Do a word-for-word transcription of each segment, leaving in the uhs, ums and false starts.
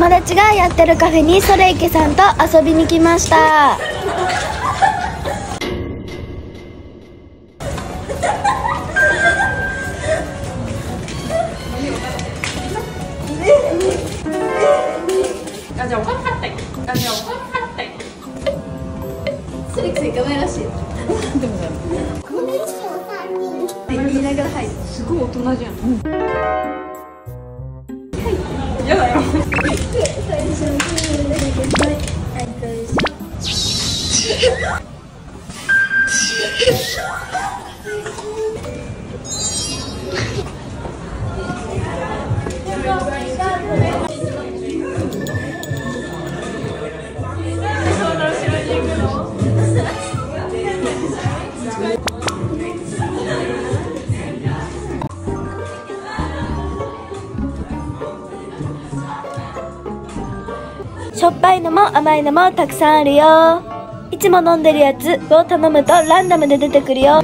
友達がやってるカフェにソレイケさんと遊びに来ました。 ソレイケさん行かないらしい。でも言いながら入る。すごい大人じゃん。うん。やだよ。 しょっぱいのも甘いのもたくさんあるよ。いつも飲んでるやつを頼むとランダムで出てくるよ。 こ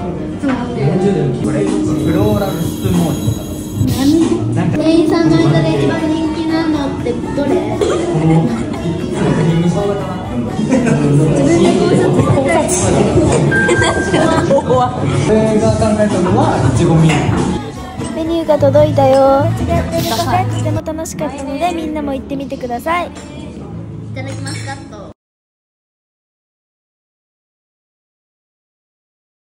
れフローラルスプーンモーニング。何？ 店員さんの間で一番人気なのってどれ？ クリームソーダかな。 自分で考察考察して。 これが考えたのはいちごミルク。 メニューが届いたよ。やってるカフェとても楽しかったのでみんなも行ってみてください。 いただきます。カット。